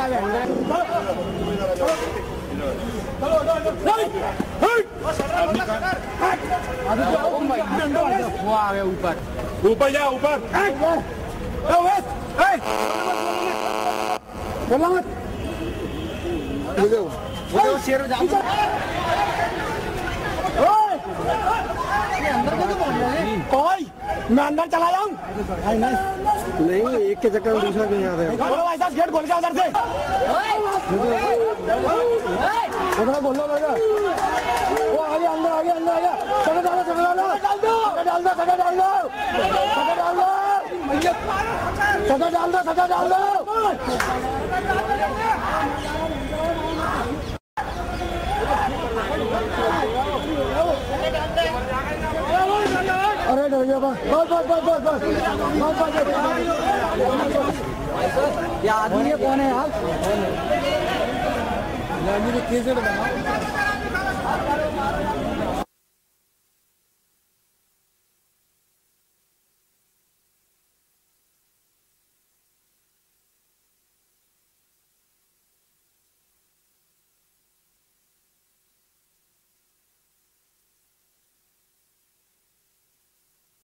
वो आ गया ऊपर ऊपर जा ऊपर शेर कोई मैं अंदर चला जाऊं? नहीं, एक के चक्कर में दूसरा कहीं आ रहा है। भाई साहब गेट खोल के अंदर से बोल लो भैया। वो आगे अंदर आ गया सटा डाल दो सटा डाल दो सटा डाल दो सटा डाल दो। अरे डर गया बस। ये आदमी कौन है यार? कैसे